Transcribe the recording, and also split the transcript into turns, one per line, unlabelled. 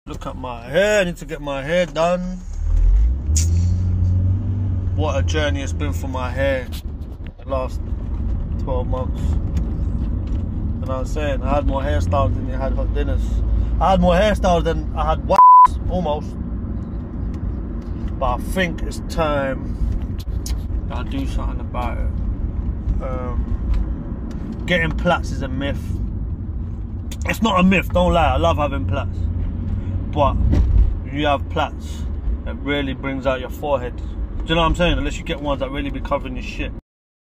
Look at my hair, I need to get my hair done. What a journey it's been for my hair the last 12 months. You know what I'm saying? I had more hairstyles than you had hot dinners. I had more hairstyles than I had wax, almost. But I think it's time that I do something about it. Getting plaits is a myth. It's not a myth, don't lie, I love having plaits. But you have plaits, it really brings out your forehead. Do you know what I'm saying? Unless you get ones that really be covering your shit.